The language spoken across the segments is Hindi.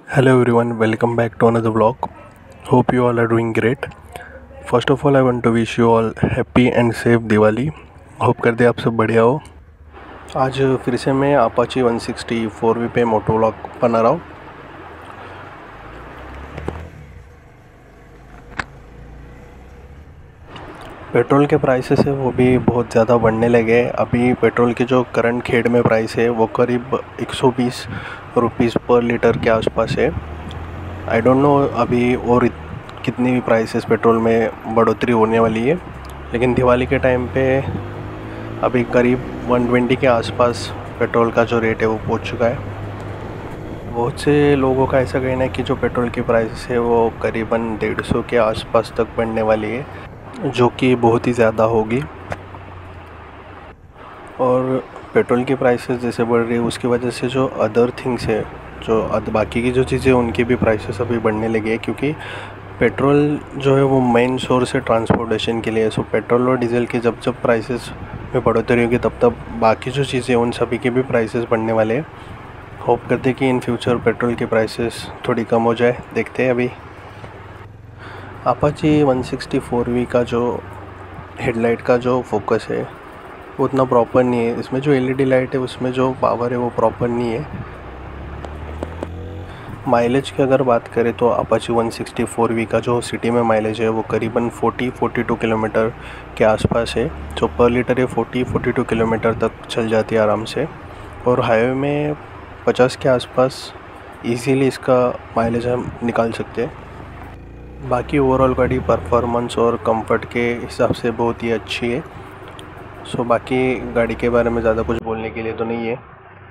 Hello everyone, welcome back to another vlog. Hope you all are doing great. First of all, I want to wish you all happy and safe Diwali. Hope करते आप सब बढ़िया हो। आज फिर से मैं अपाची 160 4V पे मोटो व्लॉग बना रहा हूँ। पेट्रोल के प्राइसेस है वो भी बहुत ज़्यादा बढ़ने लगे हैं। अभी पेट्रोल के जो करंट खेड़ में प्राइस है वो करीब 120 रुपीज़ पर लीटर के आसपास है। आई डोंट नो अभी और कितनी भी प्राइसेस पेट्रोल में बढ़ोतरी होने वाली है, लेकिन दिवाली के टाइम पे अभी करीब 120 के आसपास पेट्रोल का जो रेट है वो पहुंच चुका है। बहुत से लोगों का ऐसा कहना है कि जो पेट्रोल की प्राइस है वो करीबन 150 के आसपास तक बढ़ने वाली है, जो कि बहुत ही ज़्यादा होगी। और पेट्रोल की प्राइसेस जैसे बढ़ रही है उसकी वजह से जो अदर थिंग्स है, जो बाकी की जो चीज़ें उनकी भी प्राइसेस अभी बढ़ने लगी है, क्योंकि पेट्रोल जो है वो मेन सोर्स है ट्रांसपोर्टेशन के लिए। सो पेट्रोल और डीजल के जब जब प्राइसेस में बढ़ोतरी होगी तब तब बाकी जो चीज़ें उन सभी के भी प्राइसेस बढ़ने वाले हैं। होप करते हैं कि इन फ्यूचर पेट्रोल की प्राइसेस थोड़ी कम हो जाए। देखते हैं। अभी अपाची 160 4V का जो हेडलाइट का जो फोकस है वो उतना प्रॉपर नहीं है। इसमें जो LED लाइट है उसमें जो पावर है वो प्रॉपर नहीं है। माइलेज की अगर बात करें तो अपाची 160 4V का जो सिटी में माइलेज है वो करीबन 40-42 किलोमीटर के आसपास है। जो पर लीटर है 40-42 किलोमीटर तक चल जाती है आराम से, और हाईवे में 50 के आसपास इजीली इसका माइलेज हम निकाल सकते हैं। बाकी ओवरऑल गाड़ी परफॉर्मेंस और कंफर्ट के हिसाब से बहुत ही अच्छी है। सो बाकी गाड़ी के बारे में ज़्यादा कुछ बोलने के लिए तो नहीं है।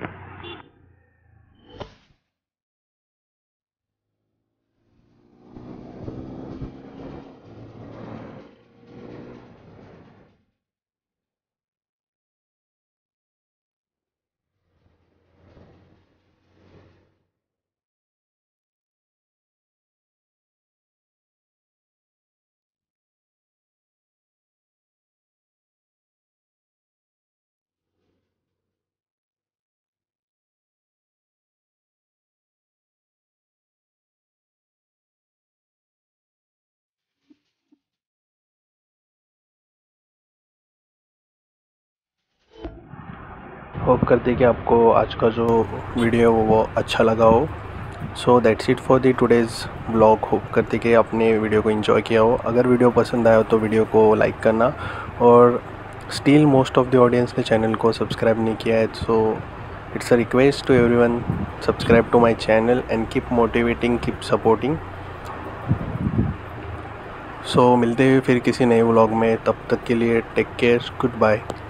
होप करते कि आपको आज का जो वीडियो है वो अच्छा लगा हो। So that's it for the today's blog. Hope करते कि आपने वीडियो को एंजॉय किया हो। अगर वीडियो पसंद आया हो तो वीडियो को लाइक करना, और still most of the audience ने चैनल को सब्सक्राइब नहीं किया है, so it's a request to everyone, subscribe to my channel and keep motivating, keep supporting. सो मिलते हुए फिर किसी नए व्लॉग में, तब तक के लिए टेक केयर, गुड बाय।